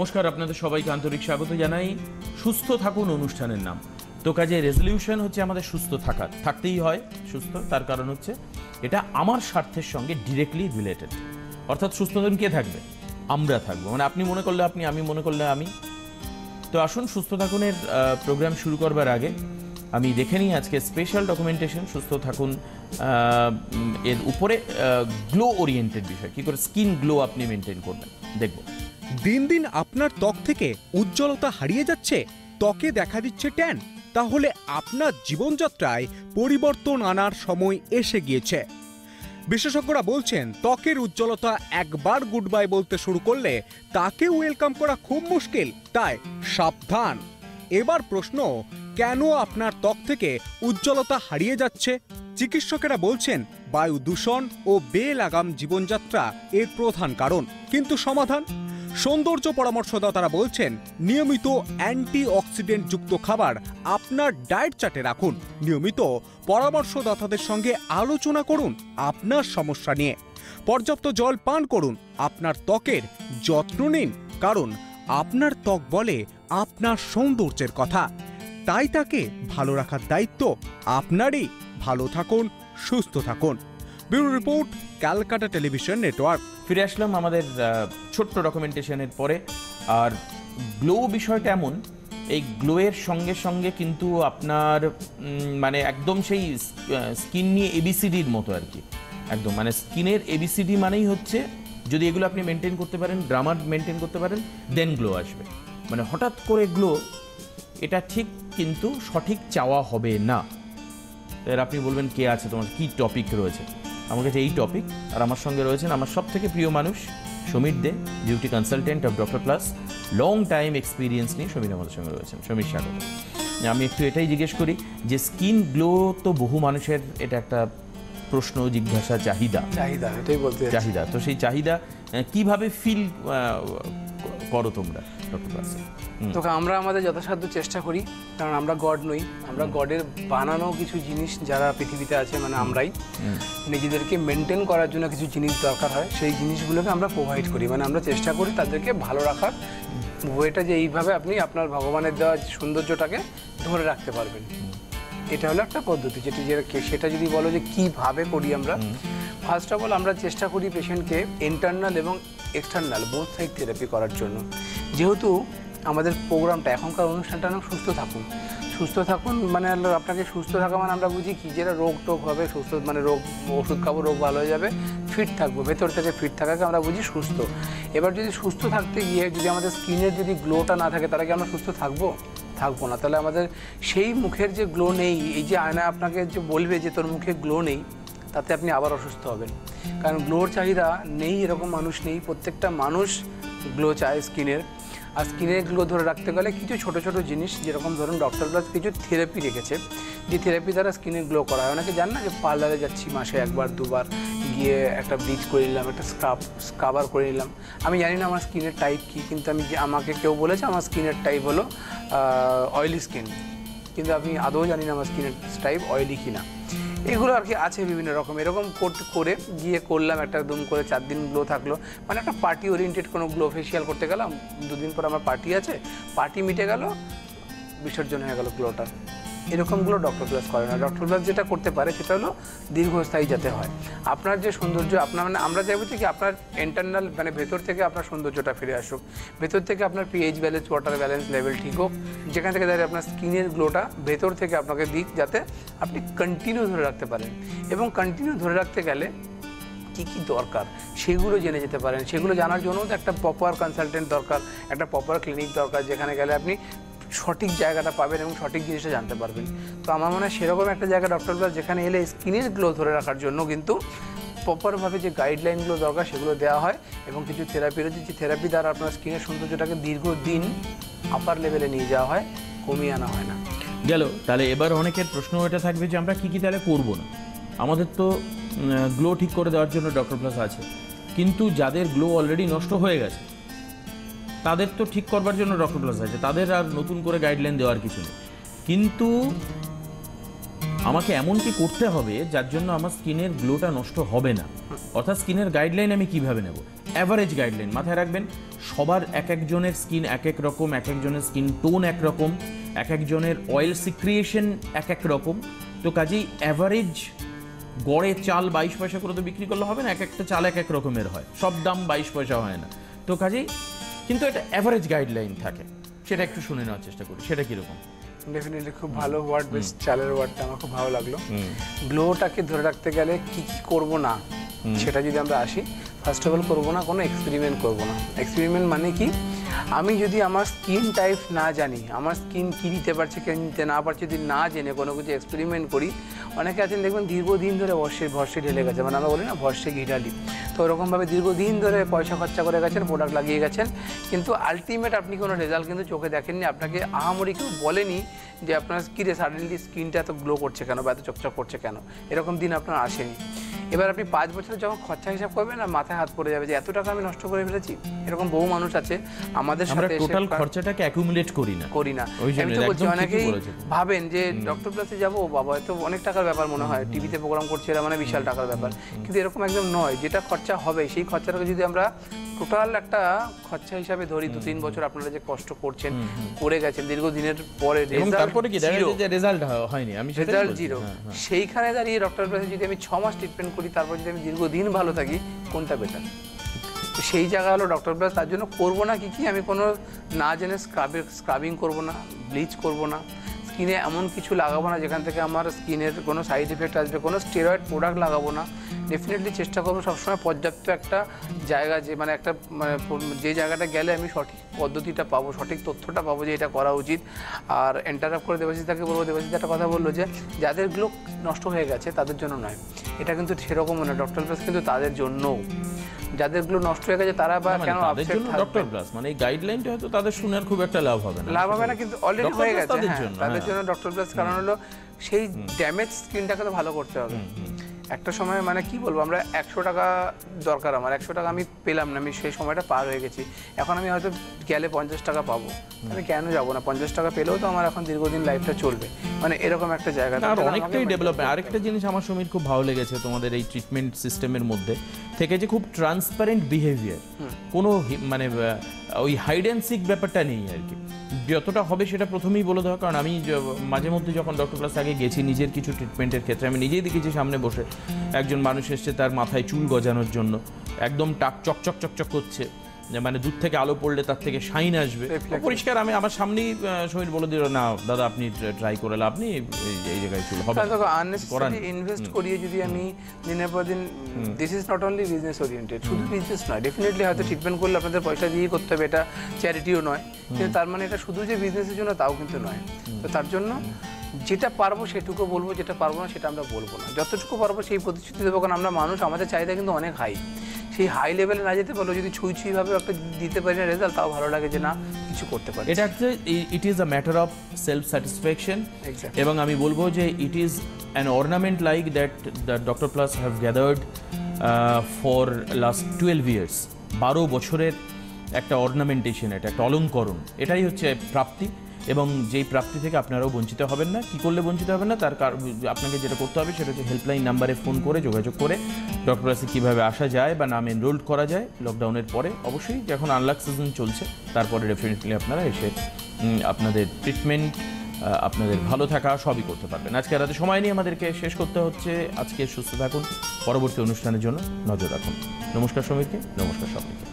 নমস্কার, আপনাদের সবাইকে আন্তরিক স্বাগত জানাই। সুস্থ থাকুন অনুষ্ঠানের নাম। তো কাজে রেজলিউশন হচ্ছে আমাদের সুস্থ থাকতেই হয় সুস্থ। তার কারণ হচ্ছে এটা আমার স্বার্থের সঙ্গে ডিরেক্টলি রিলেটেড। অর্থাৎ সুস্থ থাকুন কে থাকবে? আমরা থাকবো, মানে আপনি মনে করলে আপনি, আমি মনে করলে আমি। তো আসুন সুস্থ থাকুনের প্রোগ্রাম শুরু করবার আগে আমি দেখে নিই আজকে স্পেশাল ডকুমেন্টেশন সুস্থ থাকুন এর উপরে গ্লো ওরিয়েন্টেড বিষয়, কী করে স্কিন গ্লো আপনি মেনটেন করবেন দেখব। দিন দিন আপনার ত্বক থেকে উজ্জ্বলতা হারিয়ে যাচ্ছে, ত্বকে দেখা দিচ্ছে ট্যান, তাহলে আপনার জীবনযাত্রায় পরিবর্তন আনার সময় এসে গিয়েছে। বিশেষজ্ঞরা বলছেন ত্বকের উজ্জ্বলতা একবার গুড বাই বলতে শুরু করলে তাকে ওয়েলকাম করা খুব মুশকিল, তাই সাবধান। এবার প্রশ্ন, কেন আপনার ত্বক থেকে উজ্জ্বলতা হারিয়ে যাচ্ছে? চিকিৎসকেরা বলছেন বায়ু দূষণ ও বেলাগাম জীবনযাত্রা এর প্রধান কারণ। কিন্তু সমাধান? সৌন্দর্য পরামর্শদাতারা বলছেন নিয়মিত অ্যান্টিঅক্সিডেন্ট যুক্ত খাবার আপনার ডায়েট চার্টে রাখুন। নিয়মিত পরামর্শদাতাদের সঙ্গে আলোচনা করুন আপনার সমস্যা নিয়ে। পর্যাপ্ত জল পান করুন, আপনার ত্বকের যত্ন নিন, কারণ আপনার ত্বক বলে আপনার সৌন্দর্যের কথা। তাই তাকে ভালো রাখার দায়িত্ব আপনারই। ভালো থাকুন, সুস্থ থাকুন। Bureau report, Calcutta television network. ফিরে আসলাম আমাদের ছোট্ট ডকুমেন্টেশনের পরে। আর গ্লো বিষয়টা এমন, এই গ্লোয়ের সঙ্গে সঙ্গে কিন্তু আপনার মানে একদম সেই স্কিন নিয়ে এবিসিডির মতো আর কি, একদম মানে স্কিনের এবিসিডি মানেই হচ্ছে যদি এগুলো আপনি মেনটেন করতে পারেন, গ্রামার মেনটেন করতে পারেন, দেন গ্লো আসবে। মানে হঠাৎ করে গ্লো এটা ঠিক কিন্তু সঠিক চাওয়া হবে না। এর আপনি বলবেন কে আছে, তোমার কি টপিক রয়েছে? আমার কাছে এই টপিক, আর আমার সঙ্গে রয়েছেন আমার সব থেকে প্রিয় মানুষ Samir De, beauty consultant of doctor plus, long time experience নিয়ে সমীর আমাদের সঙ্গে রয়েছেন। সমীর, স্বাগত। আমি একটু এটাই জিজ্ঞেস করি যে স্কিন গ্লো তো বহু মানুষের এটা একটা প্রশ্ন, জিজ্ঞাসা, চাহিদা, এটাই বলতে চাহিদা। তো সেই চাহিদা কিভাবে ফিল করো তোমরা ডক্টর প্লাসে? তোকে আমরা আমাদের যথাসাধ্য চেষ্টা করি, কারণ আমরা গড নই, আমরা গডের বানানো কিছু জিনিস যারা পৃথিবীতে আছে, মানে আমরাই নিজেদেরকে মেনটেন করার জন্য কিছু জিনিস দরকার হয়, সেই জিনিসগুলোকে আমরা প্রোভাইড করি। মানে আমরা চেষ্টা করি তাদেরকে ভালো রাখার ওয়েটা, যে এইভাবে আপনি আপনার ভগবানের দেওয়া সৌন্দর্যটাকে ধরে রাখতে পারবেন। এটা হলো একটা পদ্ধতি, সেটা যদি বলো যে কীভাবে করি আমরা, ফার্স্ট অফ অল আমরা চেষ্টা করি পেশেন্টকে ইন্টারনাল এবং এক্সটার্নাল বোথ সাইড থেরাপি করার জন্য। যেহেতু আমাদের প্রোগ্রামটা, এখনকার অনুষ্ঠানটা নাম সুস্থ থাকুন। সুস্থ থাকুন মানে আপনাকে সুস্থ থাকা মানে আমরা বুঝি কি, যেটা রোগ টোগ হবে সুস্থ, মানে রোগ ওষুধ খাবো রোগ ভালো হয়ে যাবে, ফিট থাকবো, ভেতর থেকে ফিট থাকাকে আমরা বুঝি সুস্থ। এবার যদি সুস্থ থাকতে গিয়ে যদি আমাদের স্কিনের যদি গ্লোটা না থাকে, তাহলে কি আমরা সুস্থ থাকবো? থাকবো না। তাহলে আমাদের সেই মুখের যে গ্লো নেই, এই যে আয়না আপনাকে যে বলবে যে তোর মুখে গ্লো নেই, তাতে আপনি আবার অসুস্থ হবেন। কারণ গ্লোর চাহিদা নেই এরকম মানুষ নেই, প্রত্যেকটা মানুষ গ্লো চায় স্কিনের। আর স্কিনের গ্লো ধরে রাখতে গেলে কিছু ছোটো ছোটো জিনিস, যেরকম ধরুন ডক্টর প্লাস কিছু থেরাপি রেখেছে, যে থেরাপি দ্বারা স্কিনের গ্লো করা হয়। অনেকে জান না যে পার্লারে যাচ্ছি মাসে একবার দুবার, গিয়ে একটা ব্লিচ করে নিলাম, একটা স্ক্রাবার করে নিলাম। আমি জানি না আমার স্কিনের টাইপ কী, কিন্তু আমাকে কেউ বলেছে আমার স্কিনের টাইপ হলো অয়েলি স্কিন, কিন্তু আমি আদৌ জানি না আমার স্কিনের টাইপ অয়েলি কি না। এগুলো আর কি আছে বিভিন্ন রকম। এরকম করে গিয়ে করলাম একটা দুম করে 4 দিন গ্লো থাকলো, মানে একটা পার্টি ওরিয়েন্টেড কোনো গ্লো ফেশিয়াল করতে গেলাম, 2 দিন পর আমার পার্টি আছে, পার্টি মিটে গেল, বিসর্জন হয়ে গেল গ্লোটার। এরকমগুলো ডক্টর প্লাস করে না। ডক্টর প্লাস যেটা করতে পারে সেটা হলো দীর্ঘস্থায়ী যাতে হয়। আপনার যে সৌন্দর্য, আপনার মানে আমরা চাইবো কি আপনার ইন্টারনাল মানে ভেতর থেকে আপনার সৌন্দর্যটা ফিরে আসুক, ভেতর থেকে আপনার pH balance, water balance level ঠিক হোক, যেখান থেকে দাঁড়িয়ে আপনার স্কিনের গ্লোটা ভেতর থেকে আপনাকে দিক, যাতে আপনি কন্টিনিউ ধরে রাখতে পারেন। এবং কন্টিনিউ ধরে রাখতে গেলে কী কী দরকার সেগুলো জেনে যেতে পারেন। সেগুলো জানার জন্য তো একটা প্রপার কনসালটেন্ট দরকার, একটা প্রপার ক্লিনিক দরকার, যেখানে গেলে আপনি সঠিক জায়গাটা পাবেন এবং সঠিক জিনিসটা জানতে পারবেন। তো আমার মনে হয় সেরকম একটা জায়গা ডক্টর প্লাস, যেখানে এলে স্কিনের গ্লো ধরে রাখার জন্য কিন্তু প্রপারভাবে যে গাইডলাইনগুলো দরকার সেগুলো দেওয়া হয়, এবং কিছু থেরাপি রয়েছে যে থেরাপি দ্বারা আপনার স্কিনের সৌন্দর্যটাকে দীর্ঘদিন আপার লেভেলে নিয়ে যাওয়া হয়, কমিয়ে আনা হয় না। গেল। তাহলে এবার অনেকের প্রশ্ন এটা থাকবে যে আমরা কী কী তাহলে করবো না। আমাদের তো গ্লো ঠিক করে দেওয়ার জন্য ডক্টর প্লাস আছে, কিন্তু যাদের গ্লো অলরেডি নষ্ট হয়ে গেছে তাদের তো ঠিক করবার জন্য ডক্টর প্লাস আছে, তাদের আর নতুন করে গাইডলাইন দেওয়ার কিছু নেই। কিন্তু আমাকে এমন কি করতে হবে যার জন্য আমার স্কিনের গ্লোটা নষ্ট হবে না, অর্থাৎ স্কিনের গাইডলাইন আমি কিভাবে নেব? অ্যাভারেজ গাইডলাইন মাথায় রাখবেন। সবার এক একজনের স্কিন এক এক রকম, এক একজনের স্কিন টোন এক রকম, এক একজনের অয়েল সিক্রিয়েশন এক এক রকম। তো কাজেই অ্যাভারেজ গড়ে চাল 22 পয়সা করে তো বিক্রি করলে হবে না, এক একটা চাল এক এক রকমের হয়, সব দাম 22 পয়সা হয় না। তো কাজেই কিন্তু একটা অ্যাভারেজ গাইডলাইন থাকে, সেটা একটু শুনে নেওয়ার চেষ্টা করি। সেটা কীরকম? ডেফিনেটলি খুব ভালো ওয়ার্ড, বেশ চালের ওয়ার্ডটা আমার খুব ভালো লাগলো। গ্লোটাকে ধরে রাখতে গেলে কি কি করব না সেটা যদি আমরা আসি, ফার্স্ট অফ অল করবো না কোনো এক্সপেরিমেন্ট করবো না। এক্সপেরিমেন্ট মানে কি, আমি যদি আমার স্কিন টাইপ না জানি, আমার স্কিন কী নিতে পারছে কে নিতে না পারছে, যদি না জেনে কোনো কিছু এক্সপেরিমেন্ট করি, অনেকে আছেন দেখবেন দীর্ঘদিন ধরে ভরসে ঢেলে গেছে, মানে আমরা বলি না ভরসে ঘি ঢালি, তো ওরকমভাবে দীর্ঘদিন ধরে পয়সা খরচা করে গেছেন, প্রোডাক্ট লাগিয়ে গেছেন, কিন্তু আলটিমেট আপনি কোনো রেজাল্ট কিন্তু চোখে দেখেননি। আপনাকে আহামরি কেউ বলেনি যে আপনার স্কিনে সাডেনলি স্কিনটা এত গ্লো করছে কেন বা এত চকচক করছে কেন, এরকম দিন আপনার আসেনি। এবার আপনি 5 বছরে যখন খরচা হিসাব করবেন না, মাথায় হাত পড়ে যাবে যে এত টাকা আমি নষ্ট করে ফেলেছি। এরকম বহু মানুষ আছে আমাদের সাথে, টোটাল খরচাটাকে অ্যাকুমুলেট করি না। আমি তো বলছি, অনেকেই ভাবেন যে ডক্টর প্লাসে যাবো, বাবা এত অনেক টাকার ব্যাপার মনে হয়, টিভিতে প্রোগ্রাম করছে এরা মানে বিশাল টাকার ব্যাপার, কিন্তু এরকম একদম নয়। যেটা খরচা হবে সেই খরচাটাকে যদি আমরা টোটাল একটা খরচা হিসাবে ধরি, 2-3 বছর আপনারা যে কষ্ট করছেন, করে গেছেন দীর্ঘদিনের পরে, তারপরে কি দেখা যায় যে রেজাল্ট হয়নি, আমি রেজাল্ট জিরো, সেইখানে দাঁড়িয়ে ডক্টর প্লাসে যদি আমি 6 মাস ট্রিটমেন্ট করি, তারপর যদি আমি দীর্ঘদিন ভালো থাকি, কোনটা বেটার? সেই জায়গা হলো ডক্টর প্লাস। তার জন্য করবো না কি আমি কোনো না জেনে স্ক্রাবিং করবো না, ব্লিচ করবো না, স্কিনে এমন কিছু লাগাবো না যেখান থেকে আমার স্কিনের কোনো সাইড এফেক্ট আসবে, কোনো স্টেরয়েড প্রোডাক্ট লাগাবো না। ডেফিনেটলি চেষ্টা করবো সবসময় পর্যাপ্ত একটা জায়গা, যে মানে একটা যে জায়গাটা গেলে আমি সঠিক পদ্ধতিটা পাবো, সঠিক তথ্যটা পাবো যে এটা করা উচিত। আর এন্টারাপ্ট করে দেবাশিসদাকে বলবো, দেবাশিস একটা কথা বললো যে যাদের গ্লো নষ্ট হয়ে গেছে তাদের জন্য নয়, এটা কিন্তু সেরকম নয়। ডক্টর প্লাস কিন্তু তাদের জন্যও, যাদের গুলো নষ্ট হয়ে গেছে তারা বা কেন আপসেট থাকবে। ডক্টর প্লাস মানে এই গাইডলাইনটা হয়তো তাদের শুনে খুব একটা লাভ হবে না, কিন্তু অলরেডি হয়ে গেছে তাদের জন্য ডক্টর প্লাস। কারণ হলো সেই ড্যামেজ স্কিনটাকে তো ভালো করতে হবে। একটা সময় মানে কি বলবো, আমরা 100 টাকা দরকার, আমার 100 টাকা আমি পেলাম না, আমি সেই সময়টা পার হয়ে গেছি, এখন আমি হয়তো গেলে 50 টাকা পাবো, আমি কেন যাবো না? 50 টাকা পেলেও তো আমার এখন দীর্ঘদিন লাইফটা চলবে, মানে এরকম একটা জায়গা। আর অনেকটাই ডেভেলপমেন্ট। আরেকটা জিনিস আমার সমীর খুব ভালো লেগেছে তোমাদের এই ট্রিটমেন্ট সিস্টেমের মধ্যে থেকে, যে খুব ট্রান্সপারেন্ট বিহেভিয়ার, কোনো মানে ওই হাইড অ্যান্ড সিক ব্যাপারটা নেই আর কি। যতটা হবে সেটা প্রথমেই বলে দেওয়া, কারণ আমি মাঝে মধ্যে যখন ডক্টর প্লাস আগে গেছি নিজের কিছু ট্রিটমেন্টের ক্ষেত্রে, আমি নিজেই দেখেছি সামনে বসে একজন মানুষ এসছে, তার মাথায় চুল গজানোর জন্য একদম টাক চকচক চকচক করছে, মানে দূর থেকে আলো পড়লে তার থেকে শাইন আসবে পরিষ্কার। আমি আমার সামনেই শরীর বলে দিল, না দাদা আপনি ট্রাই করে আপনি এই জায়গায় চুল হবে। আননেসেসারি ইনভেস্ট করিয়ে যদি আমি দিনের পর দিন, this is not only business oriented, শুধু বিজনেস নয়, ডেফিনেটলি হয়তো ট্রিটমেন্ট করলে আপনাদের পয়সা দিয়ে করতে হবে, এটা চ্যারিটিও নয়, কিন্তু তার মানে এটা শুধু যে বিজনেসের জন্য তাও কিন্তু নয়। তো তার জন্য যেটা পারবো সেটুকু বলবো, যেটা পারবো না সেটা আমরা বলবো না, যতটুকু পারবো সেই প্রতিশ্রুতি দেবো। কারণ আমরা মানুষ, আমাদের চাহিদা কিন্তু অনেক হাই, সেই হাই লেভেলে না যেতে পারলো, যদি ছুঁইভাবে একটা দিতে পারি না রেজাল্ট, তাও ভালো লাগে যে না কিছু করতে পারি। এটা it is a matter of self satisfaction, এবং আমি বলবো যে it is an ornament like that doctor plus have gathered for last 12 years. 12 বছরের একটা অর্নামেন্টেশন, এটা একটা অলঙ্করণ, এটাই হচ্ছে প্রাপ্তি। এবং যেই প্রাপ্তি থেকে আপনারাও বঞ্চিত হবেন না। কী করলে বঞ্চিত হবেন না, তার আপনাকে যেটা করতে হবে সেটা হচ্ছে হেল্পলাইন নাম্বারে ফোন করে যোগাযোগ করে ডক্টর প্লাসে কীভাবে আসা যায় বা নাম এনরোল করা যায় লকডাউনের পরে। অবশ্যই যখন আনলক সিজন চলছে তারপরে ডেফিনেটলি আপনারা এসে আপনাদের ট্রিটমেন্ট, আপনাদের ভালো থাকা সবই করতে পারবেন। আজকে রাতে সময় নিয়ে আমাদেরকে শেষ করতে হচ্ছে। আজকে সুস্থ থাকুন, পরবর্তী অনুষ্ঠানের জন্য নজর রাখুন। নমস্কার সমীরকে, নমস্কার সবাইকে।